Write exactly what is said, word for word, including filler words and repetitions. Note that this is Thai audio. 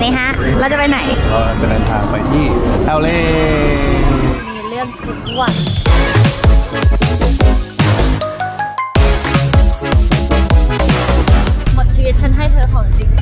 ฮะเราจะไปไหนเราจะเดินทางไปที่เอลเล่มีเรื่องทุกวันหมดชีวิตฉันให้เธอของจริง